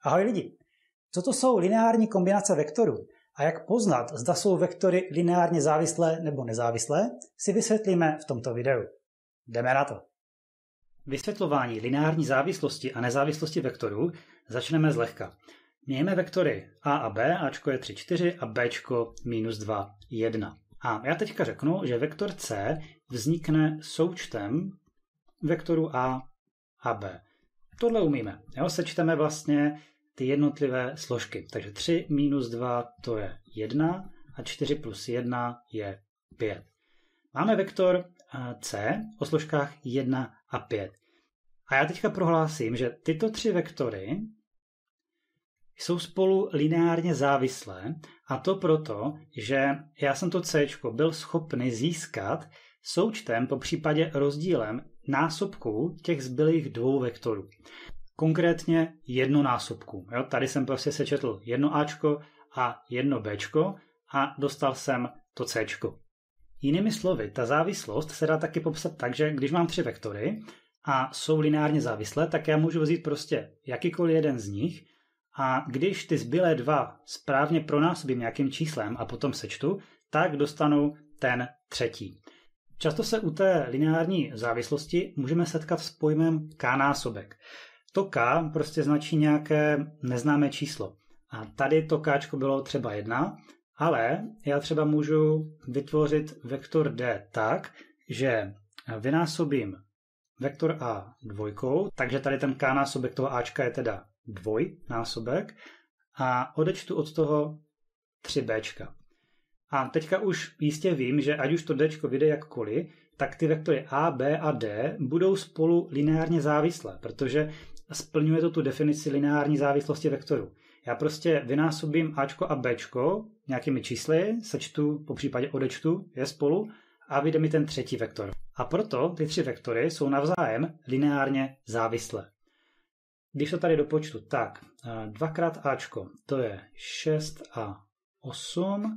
Ahoj lidi! Co to jsou lineární kombinace vektorů a jak poznat, zda jsou vektory lineárně závislé nebo nezávislé, si vysvětlíme v tomto videu. Jdeme na to! Vysvětlování lineární závislosti a nezávislosti vektorů začneme zlehka. Mějme vektory a a b, ačko je 3, 4 a bčko minus 2, 1. A já teďka řeknu, že vektor c vznikne součtem vektoru a b. Tohle umíme. Jo? Sečteme vlastně ty jednotlivé složky. Takže 3 minus 2 to je 1 a 4 plus 1 je 5. Máme vektor c o složkách 1 a 5. A já teďka prohlásím, že tyto tři vektory jsou spolu lineárně závislé, a to proto, že já jsem to c byl schopný získat součtem, po případě rozdílem násobků těch zbylých dvou vektorů. Konkrétně jednonásobků. Jo? Tady jsem prostě sečetl jedno ačko a jedno bčko a dostal jsem to cčko. Jinými slovy, ta závislost se dá taky popsat tak, že když mám tři vektory a jsou lineárně závislé, tak já můžu vzít prostě jakýkoliv jeden z nich a když ty zbylé dva správně pronásobím nějakým číslem a potom sečtu, tak dostanu ten třetí. Často se u té lineární závislosti můžeme setkat s pojmem k-násobek. To k prostě značí nějaké neznámé číslo. A tady to kčko bylo třeba 1, ale já třeba můžu vytvořit vektor d tak, že vynásobím vektor a dvojkou, takže tady ten k-násobek toho ačka je teda dvojnásobek a odečtu od toho 3bčka. A teďka už jistě vím, že ať už to dčko vyjde jakkoliv, tak ty vektory a, b a d budou spolu lineárně závislé, protože splňuje to tu definici lineární závislosti vektorů. Já prostě vynásobím ačko a bčko nějakými čísly, sečtu, po případě odečtu je spolu a vyjde mi ten třetí vektor. A proto ty tři vektory jsou navzájem lineárně závislé. Když to tady dopočtu, tak 2x ačko to je 6 a 8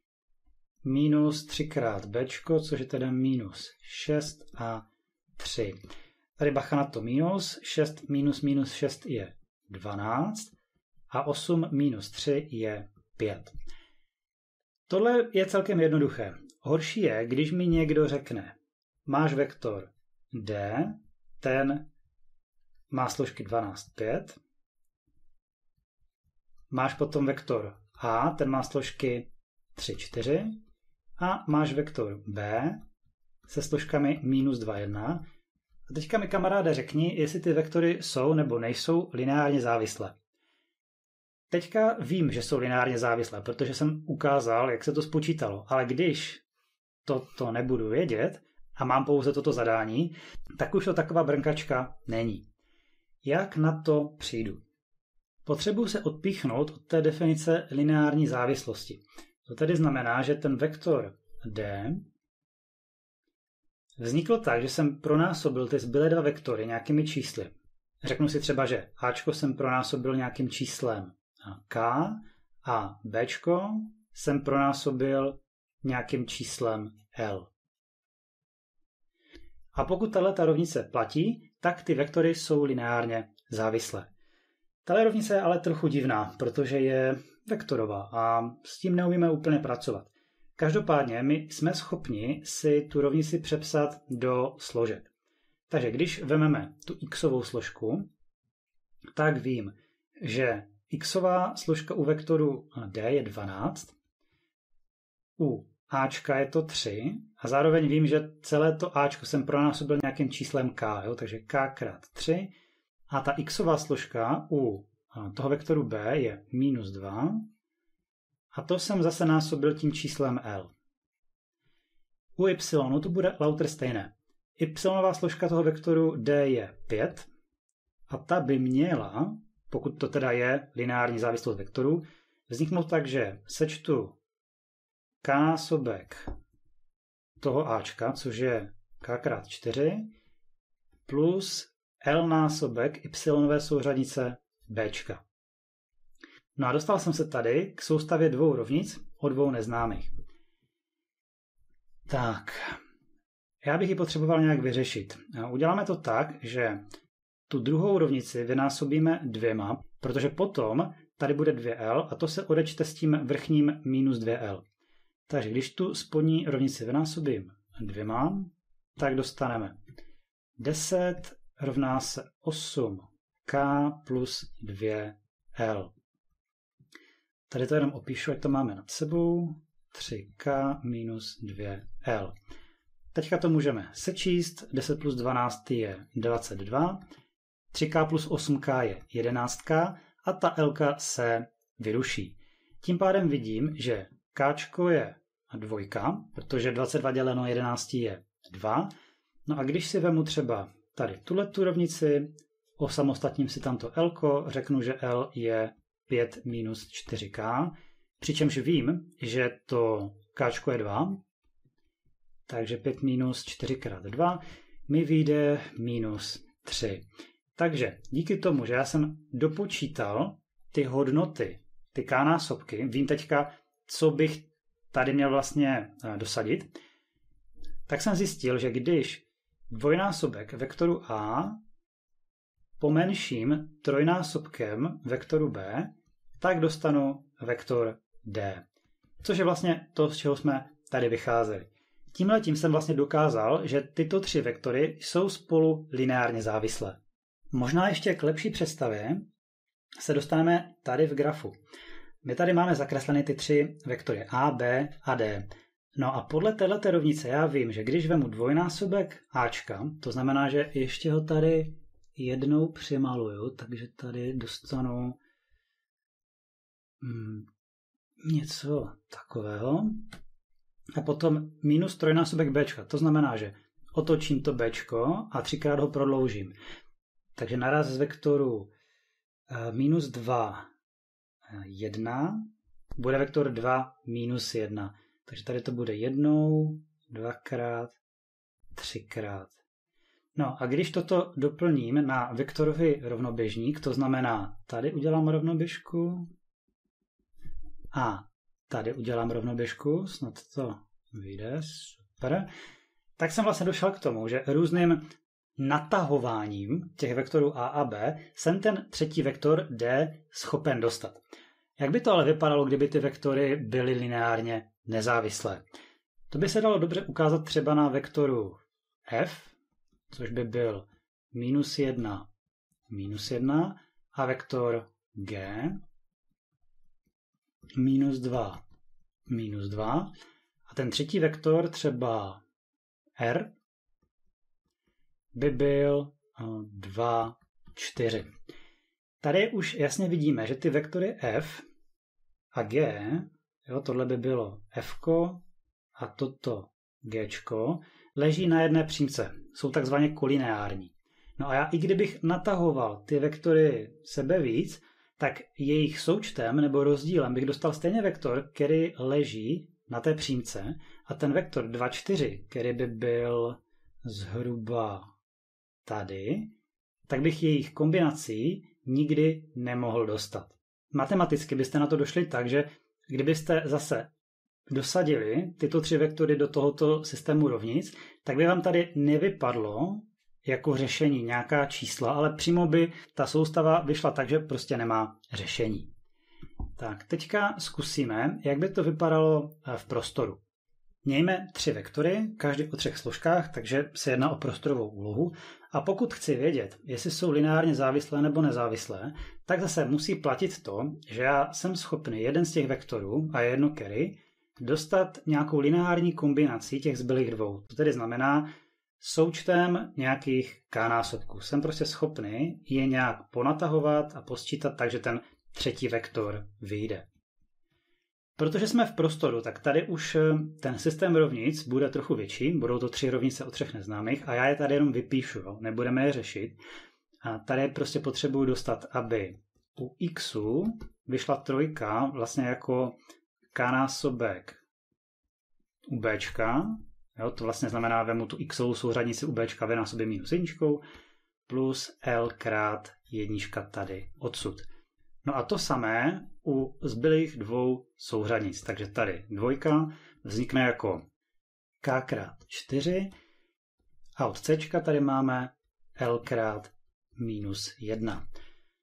minus 3x bčko, což je teda minus 6 a 3. Tady bacha na to minus, 6 minus 6 je 12 a 8 minus 3 je 5. Tohle je celkem jednoduché. Horší je, když mi někdo řekne, máš vektor d, ten má složky 12, 5. Máš potom vektor a, ten má složky 3, 4. A máš vektor b se složkami minus 2, 1. A teďka mi kamaráde řekni, jestli ty vektory jsou nebo nejsou lineárně závislé. Teďka vím, že jsou lineárně závislé, protože jsem ukázal, jak se to spočítalo. Ale když to nebudu vědět a mám pouze toto zadání, tak už to taková brnkačka není. Jak na to přijdu? Potřebuji se odpíchnout od té definice lineární závislosti. To tedy znamená, že ten vektor d vznikl tak, že jsem pronásobil ty zbylé dva vektory nějakými čísly. Řeknu si třeba, že ačko jsem pronásobil nějakým číslem k a bčko jsem pronásobil nějakým číslem l. A pokud tato rovnice platí, tak ty vektory jsou lineárně závislé. Tato rovnice je ale trochu divná, protože je vektorová a s tím neumíme úplně pracovat. Každopádně my jsme schopni si tu rovnici přepsat do složek. Takže když vezmeme tu xovou složku, tak vím, že xová složka u vektoru d je 12, u ačka je to 3 a zároveň vím, že celé to ačko jsem pronásobil nějakým číslem k, jo? Takže k krát 3 a ta xová složka u toho vektoru b je minus 2 a to jsem zase násobil tím číslem l. U y to bude lauter stejné. Y složka toho vektoru d je 5 a ta by měla, pokud to teda je lineární závislost vektorů, vzniknout tak, že sečtu k-násobek toho ačka, což je k krát 4, plus l-násobek y souřadnice bčka. No a dostal jsem se tady k soustavě dvou rovnic o dvou neznámých. Tak, já bych ji potřeboval nějak vyřešit. Uděláme to tak, že tu druhou rovnici vynásobíme 2, protože potom tady bude 2L a to se odečte s tím vrchním minus 2L. Takže když tu spodní rovnici vynásobím 2, tak dostaneme 10 rovná se 8K plus 2L. Tady to jenom opíšu, ať to máme nad sebou. 3K minus 2L. Teďka to můžeme sečíst. 10 plus 12 je 22. 3K plus 8K je 11K a ta L se vyruší. Tím pádem vidím, že K je 2, protože 22 děleno 11 je 2. No a když si vemu třeba tady tuhletu rovnici, osamostatním si tamto L, řeknu, že L je 5 minus 4K, přičemž vím, že to K je 2, takže 5 minus 4 krát 2 mi vyjde minus 3. Takže díky tomu, že já jsem dopočítal ty hodnoty, ty K násobky, vím teďka, co bych tady měl vlastně dosadit, tak jsem zjistil, že když dvojnásobek vektoru A pomenším trojnásobkem vektoru B, tak dostanu vektor D. Což je vlastně to, z čeho jsme tady vycházeli. Tímhletím jsem vlastně dokázal, že tyto tři vektory jsou spolu lineárně závislé. Možná ještě k lepší představě se dostaneme tady v grafu. My tady máme zakresleny ty tři vektory A, B a D. No a podle této rovnice já vím, že když vemu dvojnásobek Ačka, to znamená, že ještě ho tady jednou přimaluju, takže tady dostanu něco takového. A potom minus trojnásobek Bčka, to znamená, že otočím to Bčko a třikrát ho prodloužím. Takže naraz z vektoru minus 2, 1, bude vektor 2, minus 1. Takže tady to bude jednou, dvakrát, třikrát. No a když toto doplním na vektorový rovnoběžník, to znamená, tady udělám rovnoběžku a tady udělám rovnoběžku, snad to vyjde, super, tak jsem vlastně došel k tomu, že různým natahováním těch vektorů A a B jsem ten třetí vektor D schopen dostat. Jak by to ale vypadalo, kdyby ty vektory byly lineárně nezávislé? To by se dalo dobře ukázat třeba na vektoru F, což by byl minus 1, a vektor G, minus 2, a ten třetí vektor, třeba R, by byl 2, 4. Tady už jasně vidíme, že ty vektory F a G, jo, tohle by bylo F a toto G, leží na jedné přímce. Jsou takzvaně kolineární. No a já i kdybych natahoval ty vektory sebe víc, tak jejich součtem nebo rozdílem bych dostal stejně vektor, který leží na té přímce, a ten vektor 2, 4, který by byl zhruba tady, tak bych jejich kombinací nikdy nemohl dostat. Matematicky byste na to došli tak, že kdybyste zase dosadili tyto tři vektory do tohoto systému rovnic, tak by vám tady nevypadlo jako řešení nějaká čísla, ale přímo by ta soustava vyšla tak, že prostě nemá řešení. Tak, teďka zkusíme, jak by to vypadalo v prostoru. Mějme tři vektory, každý o třech složkách, takže se jedná o prostorovou úlohu. A pokud chci vědět, jestli jsou lineárně závislé nebo nezávislé, tak zase musí platit to, že já jsem schopný jeden z těch vektorů, a je jedno který, dostat nějakou lineární kombinací těch zbylých dvou. To tedy znamená součtem nějakých k násobků. Jsem prostě schopný je nějak ponatahovat a posčítat tak, že ten třetí vektor vyjde. Protože jsme v prostoru, tak tady už ten systém rovnic bude trochu větší, budou to tři rovnice o třech neznámých a já je tady jenom vypíšu, jo? Nebudeme je řešit. A tady prostě potřebuji dostat, aby u xu vyšla trojka vlastně jako k násobek u bčka, jo? To vlastně znamená, vemu tu xovou souřadnici u bčka vynásobím minus jedničkou plus l krát jednička tady odsud. No a to samé u zbylých dvou souřadnic. Takže tady dvojka vznikne jako k krát 4 a od c tady máme l krát minus 1.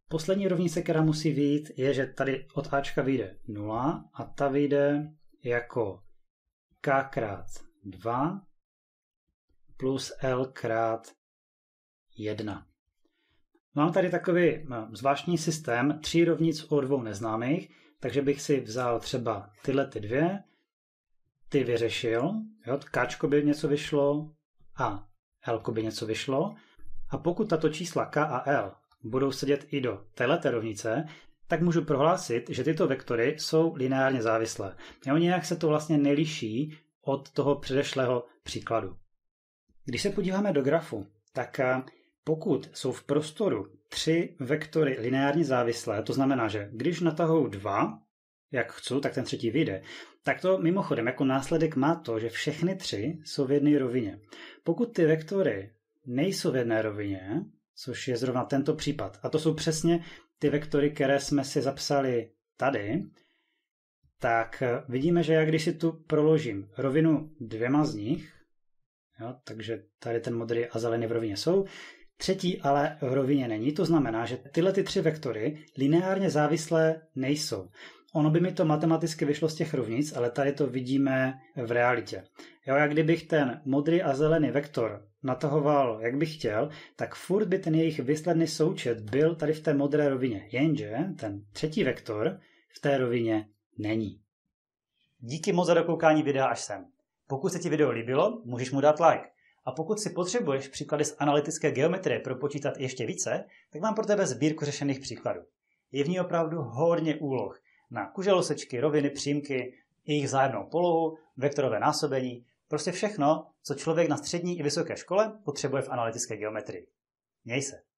Poslední rovnice, která musí vyjít, je, že tady od Ačka vyjde 0 a ta vyjde jako K krát 2 plus L krát 1. Mám tady takový zvláštní systém 3 rovnic o 2 neznámých, takže bych si vzal třeba tyhle ty dvě, ty vyřešil, jo, Kčko by něco vyšlo a Lko by něco vyšlo. A pokud tato čísla K a L budou sedět i do téhleté rovnice, tak můžu prohlásit, že tyto vektory jsou lineárně závislé. Jo, nějak se to vlastně neliší od toho předešlého příkladu. Když se podíváme do grafu, tak pokud jsou v prostoru 3 vektory lineárně závislé, to znamená, že když natahuji 2, jak chci, tak ten třetí vyjde, tak to mimochodem jako následek má to, že všechny 3 jsou v jedné rovině. Pokud ty vektory nejsou v jedné rovině, což je zrovna tento případ, a to jsou přesně ty vektory, které jsme si zapsali tady, tak vidíme, že já když si tu proložím rovinu 2 z nich, jo, takže tady ten modrý a zelený v rovině jsou, třetí ale v rovině není, to znamená, že tyhle ty 3 vektory lineárně závislé nejsou. Ono by mi to matematicky vyšlo z těch rovnic, ale tady to vidíme v realitě. Jo, jak kdybych ten modrý a zelený vektor natahoval, jak bych chtěl, tak furt by ten jejich výsledný součet byl tady v té modré rovině. Jenže ten třetí vektor v té rovině není. Díky moc za dokoukání videa až sem. Pokud se ti video líbilo, můžeš mu dát like. A pokud si potřebuješ příklady z analytické geometrie propočítat ještě více, tak mám pro tebe sbírku řešených příkladů. Je v ní opravdu hodně úloh na kuželosečky, roviny, přímky, jejich vzájemnou polohu, vektorové násobení, prostě všechno, co člověk na střední i vysoké škole potřebuje v analytické geometrii. Měj se.